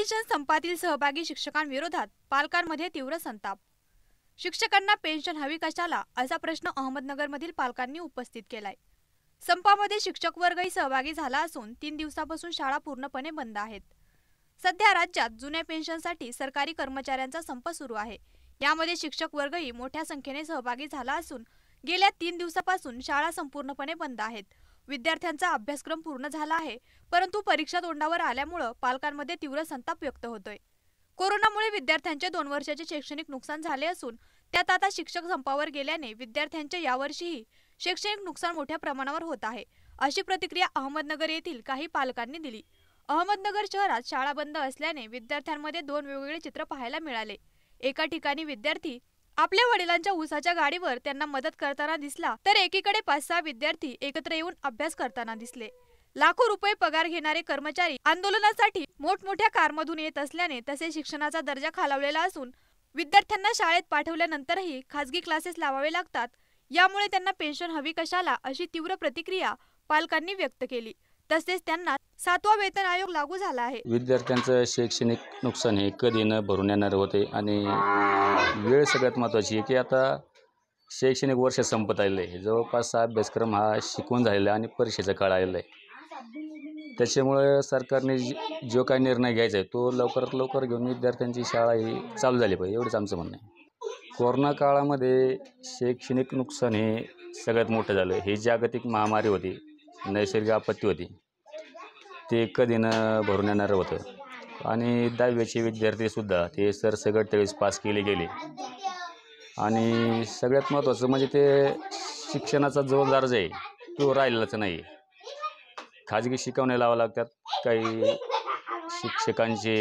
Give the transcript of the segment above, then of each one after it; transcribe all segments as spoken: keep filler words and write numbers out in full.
Pension संपातील सहभागी शिक्षकांविरोधात पालकांमध्ये तीव्र संताप। शिक्षकांना पेन्शन हवी कशाला असा प्रश्न अहमदनगरमधील पालकांनी उपस्थित केलाय। संपामध्ये शिक्षक वर्गही सहभागी झाला असून तीन दिवसापासून शाळा पूर्णपणे बंद आहेत। सध्या राज्यात जुन्या पेन्शनसाठी सरकारी कर्मचाऱ्यांचा संप सुरू आहे। यामध्ये शिक्षक वर्गही मोठ्या संख्येने सहभागी झाला असून गेल्या तीन दिवसापासून शाळा संपूर्णपणे बंद आहेत। विद्यार्थ्यांचा अभ्यासक्रम पूर्ण झाला आहे, परंतु परीक्षा तोंडावर आल्यामुळे पालकांमध्ये तीव्र संताप व्यक्त होतोय। कोरोनामुळे विद्यार्थ्यांचे दोन वर्षाचे शैक्षणिक नुकसान झाले असून त्यात आता शिक्षक संपावर गेल्याने विद्यार्थ्यांचे यावर्षीही शैक्षणिक नुकसान मोठ्या प्रमाणावर होत आहे, अशी प्रतिक्रिया अहमदनगर येथील काही पालकांनी दिली। अहमदनगर शहरात शाळा बंद असल्याने विद्यार्थ्यांमध्ये दोन वेगवेगळे चित्र पाहायला मिळाले। एका ठिकाणी विद्यार्थी आपल्या वडिलांच्या ऊसाच्या गाडीवर त्यांना मदत करताना दिसला, तर एकीकडे पाच सहा विद्यार्थी एकत्र येऊन अभ्यास करताना दिसले। लाखो रुपये पगार घेणारे कर्मचारी आंदोलनासाठी मोठमोठ्या कारमधून येत असल्याने तसेच शिक्षणाचा दर्जा खालावलेला असून विद्यार्थ्यांना शाळेत पाठवल्यानंतरही खासगी क्लासेस लावावे लागतात। यामुळे त्यांना पेन्शन हवी कशाला अशी तीव्र प्रतिक्रिया पालकांनी व्यक्त केली। तसेच त्यांना सातवा वेतन आयोग लागू झाला आहे। विद्यार्थ्यांचं शैक्षणिक नुकसान हे कधी न भरून येणार होते आणि वेळ सगळ्यात महत्त्वाची आहे की आता शैक्षणिक वर्ष संपत आलेलं आहे। जवळपास अभ्यासक्रम हा शिकवून झालेला आहे आणि परीक्षेचा काळ आलेला आहे। त्याच्यामुळे सरकारने जो काही निर्णय घ्यायचा आहे तो लवकरात लवकर घेऊन विद्यार्थ्यांची शाळा ही चालू झाली पाहिजे, एवढंच आमचं म्हणणं आहे। कोरोना काळामध्ये शैक्षणिक नुकसान हे सगळ्यात मोठं झालं। ही जागतिक महामारी होती, नैसर्गिक आपत्ती होती, ते कधी न भरून येणारं होतं आणि दहावीचे विद्यार्थीसुद्धा ते सरसकट त्यावेळेस पास केले गेले। आणि सगळ्यात महत्त्वाचं म्हणजे ते शिक्षणाचा जो दर्जा आहे तो राहिलेलाच नाही। खाजगी शिकवण्या लावा लागतात, काही शिक्षकांचे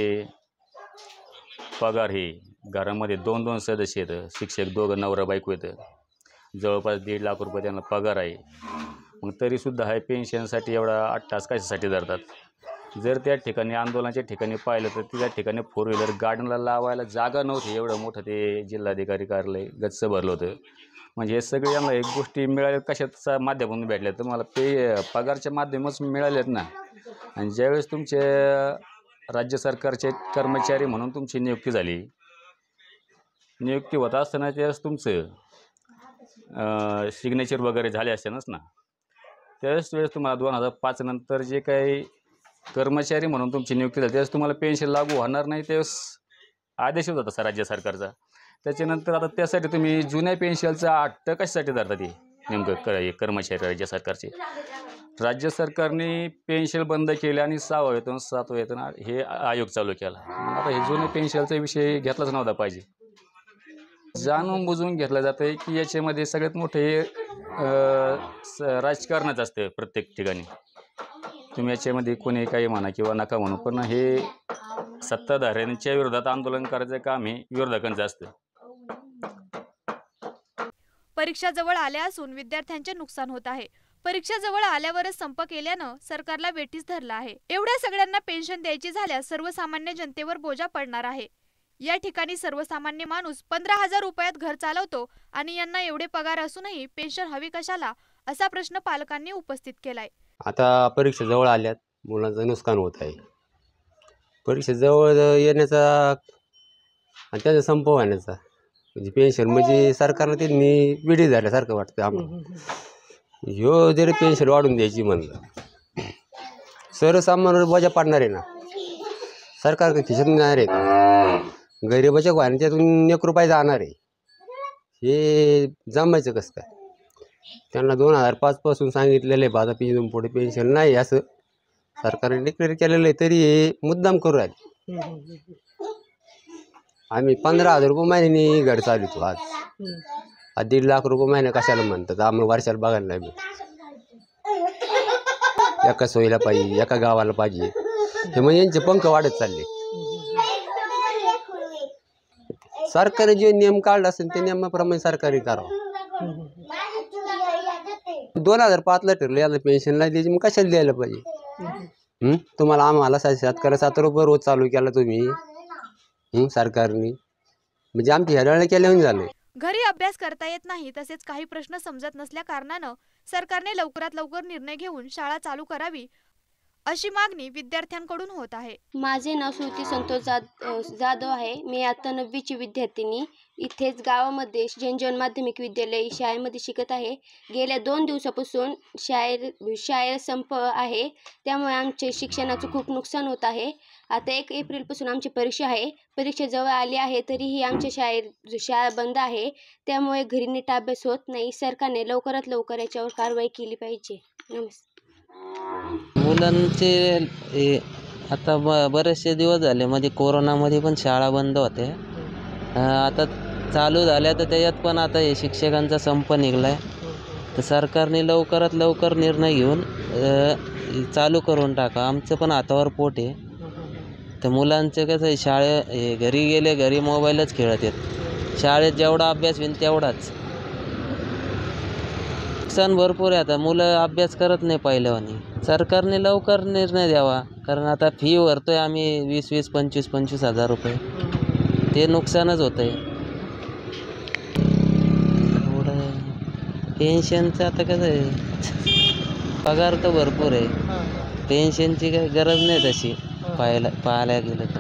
पगार हे घरामध्ये दोन दोन सदस्य आहेत, शिक्षक दोघं नवरा बायको येतं, जवळपास दीड लाख रुपये त्यांना पगार आहे। मग तरीसुद्धा हाय पेन्शनसाठी एवढा आठ तास कशासाठी धरतात। जर त्या ठिकाणी आंदोलनाच्या ठिकाणी पाहिलं तर त्या ठिकाणी फोर व्हीलर गार्डनला लावायला जागा नव्हती, एवढं मोठं ते जिल्हाधिकारी कार्यालय गच्च भरलं होतं। म्हणजे हे सगळे यांना एक गोष्टी मिळाल्या कशाच्या माध्यमातून भेटल्या तर मला पे पगारच्या माध्यमच मिळालेत ना। आणि ज्यावेळेस तुमचे राज्य सरकारचे कर्मचारी म्हणून तुमची नियुक्ती झाली, नियुक्ती होत असताना त्यावेळेस तुमचं सिग्नेचर वगैरे झाले असतानाच ना, त्यावेळेस वेळेस तुम्हाला दोन हजार पाच नंतर जे काही कर्मचारी म्हणून तुमची नियुक्ती झाली त्यावेळेस तुम्हाला पेन्शन लागू होणार नाही, त्यावेळेस आदेश होता तसा राज्य सरकारचा। त्याच्यानंतर आता त्यासाठी तुम्ही जुन्या पेन्शनचा अट्ट कशासाठी धरता ते नेमकं क कर्मचारी राज्य सरकारचे। राज्य सरकारने पेन्शन बंद केले आणि सहावं वेतन सातवं वेतन हे आयोग चालू केला। आता हे जुन्या पेन्शनचा विषय घेतलाच नव्हता पाहिजे। जाणून बुजून घेतलं जातं आहे की याच्यामध्ये सगळ्यात मोठे राजकारणच असते प्रत्येक ठिकाणी। तुम्ही याच्यामध्ये कोणी काही म्हणा किंवा नका म्हणू, पण हे सत्ताधाऱ्यांच्या विरोधात आंदोलन करायचं काम हे विरोधकांचं असतं। परीक्षा जवळ आल्या असून विद्यार्थ्यांचे नुकसान होत आहे। परीक्षा जवळ आल्यावरच संप केल्यानं सरकारला वेठीस धरला आहे। एवढ्या सगळ्यांना पेन्शन द्यायची झाल्यास सर्वसामान्य जनतेवर बोजा पडणार आहे। या ठिकाणी सर्वसामान्य माणूस पंधरा हजार रुपयात घर चालवतो आणि यांना एवढे पगार असूनही पेन्शन हवी कशाला असा प्रश्न पालकांनी उपस्थित केलाय। आता परीक्षा जवळ आल्यात, मुलांचं नुकसान होत आहे। परीक्षा जवळ येण्याचा आणि त्याचा संप होण्याचा म्हणजे पेन्शन म्हणजे सरकारनं त्यांनी विडी झाल्यासारखं वाटतं आम्हाला। ह्यो जरी पेन्शन वाढून द्यायची म्हणलं सर्वसामान्यावर बोजा पाडणार आहे ना, सरकार काही खिशात नाही आहे, गरिबाच्या घराण्यातून एक रुपये जाणार आहे, हे जमायचं कसं काय। त्यांना दोन हजार पाचपासून सांगितलेलं आहे बाधा पिंजून पुढे पेन्शन नाही असं सरकारने डिक्लेअर केलेलं आहे, तरी हे मुद्दाम करू राहिले। आम्ही पंधरा हजार रुपये महिन्याने घर चालवतो, आज आज दीड लाख रुपये महिना कशाला म्हणतात, आम्हाला वर्षाला बघायला नाही भेटत। एका सोयीला पाहिजे, एका गावाला पाहिजे, हे म्हणजे यांचे पंख वाढत चालले। सरकारने जे नियम काढला असेल ते नियमाप्रमाणे सरकारने करावं। दोन हजार पाचला ठरलं याला पेन्शन नाही द्यायची, मग कशाला द्यायला पाहिजे। तुम्हाला आम्हाला शेतकऱ्याला सात रुपये रोज चालू केला तुम्ही सरकारने, म्हणजे आमची हेराळणी केल्याने झाले। घरी अभ्यास करता येत नाही, तसेच काही प्रश्न समजत नसल्या कारणानं सरकारने लवकरात लवकर निर्णय घेऊन शाळा चालू करावी अशी मागणी विद्यार्थ्यांकडून होत आहे. माझे नाव श्रुती संतोष जाद अ, जाधव आहे. मी आता नववीची विद्यार्थिनी इथेच गावामध्ये झेंझण माध्यमिक विद्यालय शाळेमध्ये शिकत आहे. गेल्या दोन दिवसापासून शाळे शाळेत संप आहे, त्यामुळे आमचे शिक्षणाचं खूप नुकसान होत आहे. आता एक एप्रिलपासून आमची परीक्षा आहे. परीक्षा जवळ आली आहे तरीही आमच्या शाळेत शाळा बंद आहे, त्यामुळे घरी नीट अभ्यास होत नाही. सरकारने लवकरात लवकर याच्यावर कारवाई केली पाहिजे. नमस्कार. मुलांचे हे आता ब बरेचसे दिवस झाले, मध्ये कोरोनामध्ये पण शाळा बंद होत्या. अ, आता चालू झाल्या तर त्याच्यात पण आता हे शिक्षकांचा संप निघला आहे. तर सरकारने लवकरात लवकर निर्णय घेऊन अ, चालू करून टाका. आमचं पण हातावर पोट आहे. तर मुलांचं कसं आहे, शाळे हे घरी गेले घरी मोबाईलच खेळत आहेत. शाळेत जेवढा अभ्यास होईल तेवढाच. नुकसान भरपूर आहे. आता मुलं अभ्यास करत नाही पहिल्यावानी. सरकारने लवकर निर्णय द्यावा, कारण आता फी भरतोय आम्ही वीस वीस पंचवीस पंचवीस हजार रुपये. ते नुकसानच होतं आहे. एवढं पेन्शनचं आता कसं आहे, पगार तर भरपूर आहे. पेन्शनची काही गरज नाही तशी पाहायला पाहायला गेलं तर.